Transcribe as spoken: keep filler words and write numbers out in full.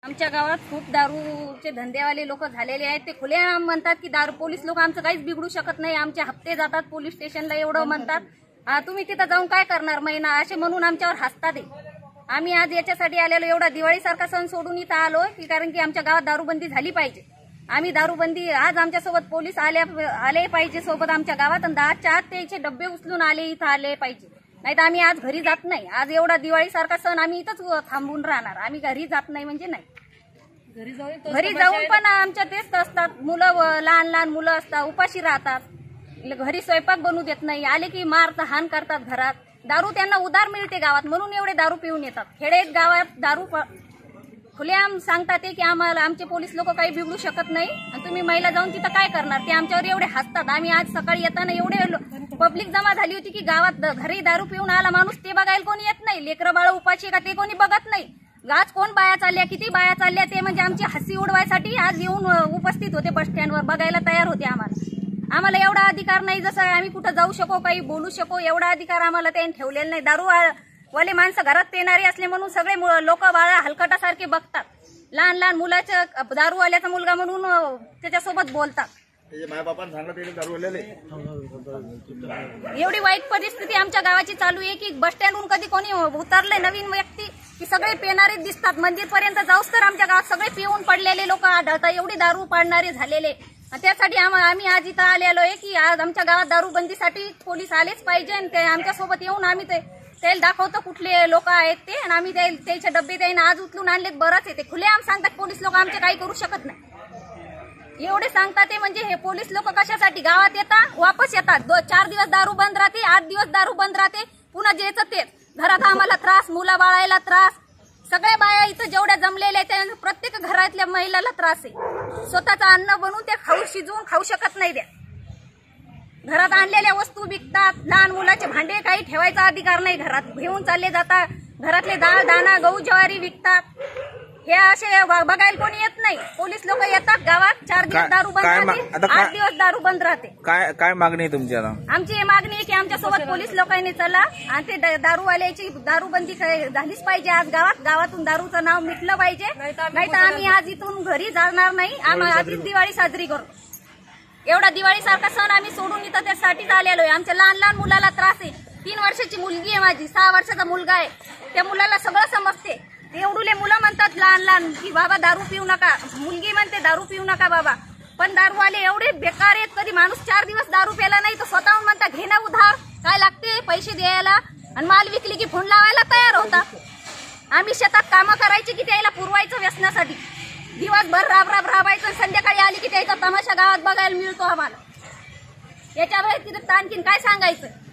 आमच्या गावात खूप दारूचे धंदेवाले लोक झालेले आहेत। ते खुलेआम म्हणतात की दारू पोलीस लोक आमचं काहीच बिघडू शकत नाही, आमचे हप्ते जातात पोलीस स्टेशनला एवढं म्हणतात। तुम्ही तिथं जाऊन काय करणार महिना असे म्हणून आमच्यावर हसतात। आम्ही आज याच्यासाठी आलेलो, एवढा दिवाळीसारखा सण सोडून इथं आलोय की कारण की आमच्या गावात दारूबंदी झाली पाहिजे। आम्ही दारूबंदी आज आमच्यासोबत पोलीस आले आले पाहिजे सोबत आमच्या गावात, आणि दहाच्या आत त्याचे डब्बे उचलून आले इथं आले पाहिजे, नाही तर आम्ही आज घरी जात नाही। आज एवढा दिवाळीसारखा सण आम्ही इथंच थांबून राहणार, आम्ही घरी जात नाही म्हणजे नाही। घरी जाऊन घरी जाऊन पण आमच्या तेच असतात, मुलं लहान लहान मुलं असतात उपाशी राहतात, घरी स्वयंपाक बनवू देत नाही, आले की मारत हान करतात घरात। दारू त्यांना उधार मिळते गावात म्हणून एवढे दारू पिऊन येतात। खेडेत गावात दारू खुलेआम सांगतात की आम्हाला आमचे पोलीस लोक काही बिघडू शकत नाही, आणि तुम्ही महिला जाऊन तिथं काय करणार, ते आमच्यावर एवढे हसतात। आम्ही आज सकाळी येताना एवढे पब्लिक जमा झाली होती की गावात घरी दारू पिऊन आला माणूस ते बघायला कोणी येत नाही, लेकरं बाळ उपाशी का ते कोणी बघत नाही। आज कोण बाया चालल्या किती बाया चालल्या ते म्हणजे आमची हसी उडवायसाठी आज येऊन उपस्थित होते, बस स्टँडवर बघायला तयार होते। आम्हाला आम्हाला एवढा अधिकार नाही जसं आम्ही कुठं जाऊ शकू काही बोलू शकू, एवढा अधिकार आम्हाला त्यांनी ठेवलेला नाही। दारू वाले माणसं घरात पेणारे असले म्हणून सगळे लोक बाळा हलकटासारखे बघतात, लहान लहान मुलाच्या दारूवाल्याचा मुलगा म्हणून त्याच्यासोबत बोलतात। एवढी वाईट परिस्थिती आमच्या गावाची चालू आहे की बस स्टँडहून कधी कोणी उतरले नवीन व्यक्ती की सगळे पेणारे दिसतात, मंदिरपर्यंत जाऊस तर आमच्या गावात सगळे पिऊन पडलेले लोक आढळतात, एवढी दारू पाडणारे झालेले। त्यासाठी आम्ही आज इथं आलेलो आहे की आज आमच्या गावात दारूबंदीसाठी पोलीस आलेच पाहिजे, आणि ते आमच्यासोबत येऊन आम्ही ते त्याला दाखवतो कुठले लोक आहेत ते, आणि आम्ही त्याचे डब्बे त्याने आज उचलून आणलेत बरंच येते। खुलेआम सांगतात पोलीस लोक आमचे काही करू शकत नाही, एवढे सांगतात ते म्हणजे हे पोलीस लोक कशासाठी गावात येतात वापस येतात, चार दिवस दारू बंद राहते, आठ दिवस दारू बंद राहते, पुन्हा जेचं तेच घरात आम्हाला त्रास, मुला बाळायला त्रास, सगळ्या बाया इथं जेवढ्या जमलेल्या आहेत प्रत्येक घरातल्या महिलाला त्रास आहे। स्वतःचं अन्न बनवून ते खाऊ शिजवून खाऊ शकत नाही, त्या घरात आणलेल्या वस्तू विकतात, लहान मुलाचे भांडे काही ठेवायचा अधिकार नाही, घरात घेऊन चालले जातात, घरातले डाळ दाणा गहू ज्वारी विकतात। हे असे बघायला कोणी येत नाही, पोलीस लोक येतात गावात, चार दिवस दारू बंद राहते, आठ दिवस दारू बंद राहते। काय काय मागणी आहे तुमची आता? आमची मागणी आहे की आमच्या सोबत पोलीस लोकांनी चला आणि ते दारूवाल्याची दारूबंदी झालीच पाहिजे। आज गावात गावातून दारूचं नाव मिटलं पाहिजे, नाही तर आम्ही आज इथून घरी जाणार नाही, आम्ही आधीच दिवाळी साजरी करतो। एवढा दिवाळीसारखा सण आम्ही सोडून इथं त्यासाठीच आलेलो आहे। आमच्या लहान लहान मुलाला त्रास आहे, तीन वर्षाची मुलगी आहे माझी, सहा वर्षाचा मुलगा आहे, त्या मुलाला सगळं समजते। एवढुले मुलं म्हणतात लहान लहान की बाबा दारू पिऊ नका, मुलगी म्हणते दारू पिऊ नका बाबा, पण दारूवाले एवढे बेकार आहेत, कधी माणूस चार दिवस दारू प्याला नाही तर स्वतःहून म्हणतात घे ना उधार, काय लागते पैसे द्यायला, आणि माल विकली की फोन लावायला तयार होता। आम्ही शेतात कामं करायची की त्याला पुरवायचं व्यसनासाठी, दिवसभर राब राब राबायचं, संध्याकाळी आली की त्याचा तमाशा गावात बघायला मिळतो आम्हाला। याच्या व्यतिरिक्त आणखीन काय सांगायचं?